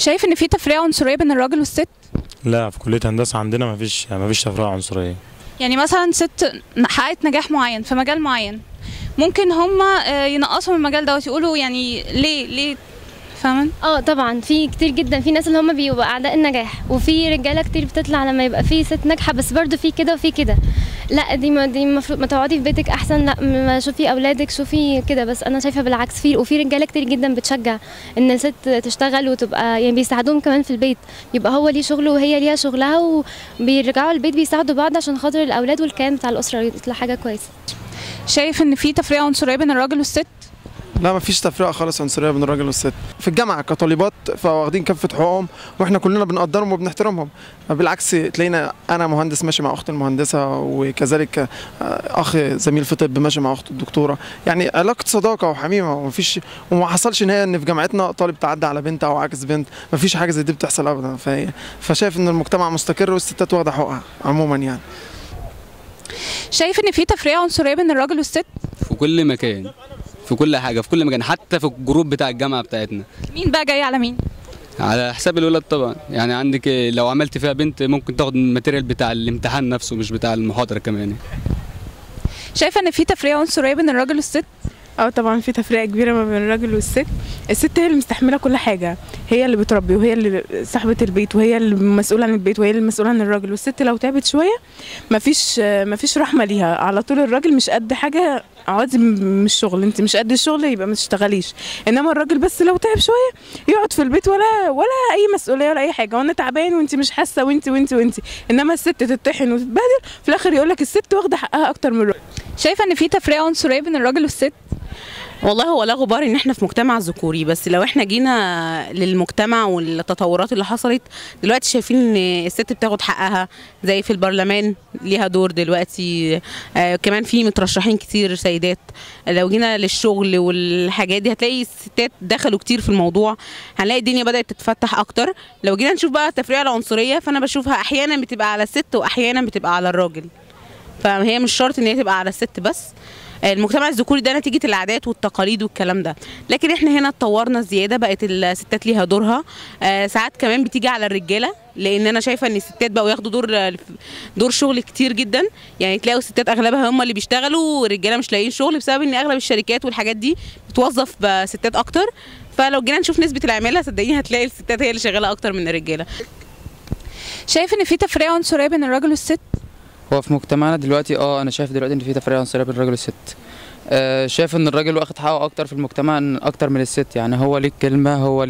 شايف ان في تفرقه عنصريه بين الراجل والست؟ لا، في كلية هندسة عندنا مفيش تفرقة عنصرية. يعني مثلا ست حققت نجاح معين في مجال معين، ممكن هما ينقصوا من المجال دوت، يقولوا يعني ليه فاهمة؟ طبعا في كتير جدا، في ناس اللي هم بيبقوا اعداء النجاح، وفي رجاله كتير بتطلع لما يبقى في ست ناجحه، بس برضو في كده وفي كده. لا دي المفروض ما تقعدي في بيتك احسن، لا ما شوفي اولادك شوفي كده. بس انا شايفه بالعكس، وفي رجاله كتير جدا بتشجع ان الست تشتغل وتبقى، يعني بيساعدوهم كمان في البيت، يبقى هو ليه شغله وهي ليها شغلها، وبيرجعوا البيت بيساعدوا بعض عشان خاطر الاولاد والكيان بتاع الاسره يطلع حاجه كويسه. شايف ان في تفرقه عنصريه بين الراجل والست؟ لا، مفيش تفرقه خالص عنصريه بين الراجل والست. في الجامعه كطالبات فواخدين كافه حقوقهم، واحنا كلنا بنقدرهم وبنحترمهم. بالعكس تلاقينا انا مهندس ماشي مع اخت المهندسه، وكذلك اخ زميل في طب ماشي مع اخت الدكتوره. يعني علاقه صداقه وحميمه، وما حصلش ان في جامعتنا طالب تعدى على بنت او عكس بنت. مفيش حاجه زي دي بتحصل ابدا. فشايف ان المجتمع مستقر والستات واخده حقوقها عموما يعني. شايف ان في تفرقه عنصريه بين الراجل والست؟ في كل مكان، في كل حاجه، في كل مكان، حتى في الجروب بتاع الجامعه بتاعتنا. مين بقى جاي على مين؟ على حساب الولاد طبعا. يعني عندك لو عملت فيها بنت ممكن تاخد الماتيريال بتاع الامتحان نفسه، مش بتاع المحاضره كمان. شايفه ان في تفرقه عنصريه بين الراجل والست؟ طبعا في تفرقه كبيره ما بين الراجل والست. الست هي اللي مستحمله كل حاجه، هي اللي بتربي، وهي اللي صاحبه البيت، وهي اللي مسؤوله عن البيت، وهي اللي مسؤوله عن الراجل. والست لو تعبت شويه مفيش رحمه ليها، على طول الراجل مش قد حاجه، اقعدي من الشغل، انت مش قد الشغل يبقى ما تشتغليش. انما الراجل بس لو تعب شويه يقعد في البيت، ولا اي مسؤوليه ولا اي حاجه، وانا تعبان وانت مش حاسه، وانت. انما الست تتطحن وتتبهدل، في الاخر يقول لك الست واخده حقها اكتر من الراجل. شايفه ان في تفرقه عنصريه بين الراجل والست؟ والله هو لا غبار ان احنا في مجتمع ذكوري، بس لو احنا جينا للمجتمع والتطورات اللي حصلت دلوقتي، شايفين ان الست بتاخد حقها، زي في البرلمان ليها دور دلوقتي. كمان في مترشحين كتير سيدات. لو جينا للشغل والحاجات دي هتلاقي الستات دخلوا كتير في الموضوع، هنلاقي الدنيا بدأت تتفتح اكتر. لو جينا نشوف بقى التفرقه العنصريه، فانا بشوفها احيانا بتبقى على الست واحيانا بتبقى على الراجل، فهي مش شرط ان هي تبقى على الست بس. المجتمع الذكوري ده نتيجه العادات والتقاليد والكلام ده، لكن احنا هنا اتطورنا زياده، بقت الستات ليها دورها. ساعات كمان بتيجي على الرجاله، لان انا شايفه ان الستات بقوا ياخدوا دور شغل كتير جدا. يعني تلاقوا الستات اغلبها هم اللي بيشتغلوا، والرجاله مش لاقيين شغل بسبب ان اغلب الشركات والحاجات دي بتوظف ستات اكتر. فلو جينا نشوف نسبه العماله، صدقيني هتلاقي الستات هي اللي شغاله اكتر من الرجاله. شايف ان في تفرقه عنصريه بين الراجل والست؟ هو في مجتمعنا دلوقتي انا شايف دلوقتي ان في تفرقه عنصريه بين الراجل والست. شايف ان الراجل واخد حقه اكتر في المجتمع اكتر من الست. يعني هو ليه الكلمه، هو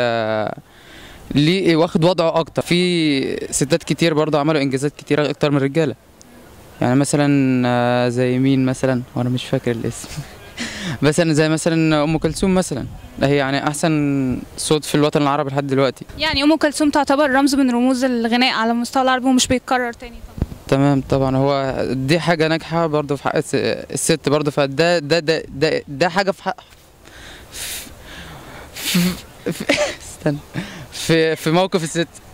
ليه واخد وضعه اكتر. في ستات كتير برضه عملوا انجازات كتيره اكتر من الرجاله. يعني مثلا زي مين مثلا، وانا مش فاكر الاسم مثلا زي مثلا ام كلثوم مثلا، هي يعني احسن صوت في الوطن العربي لحد دلوقتي. يعني ام كلثوم تعتبر رمز من رموز الغناء على المستوى العربي ومش بيتكرر تاني. تمام طبعا، هو دي حاجه ناجحه برضه في حق الست برضه، فده ده حاجه في حق استنى في موقف الست.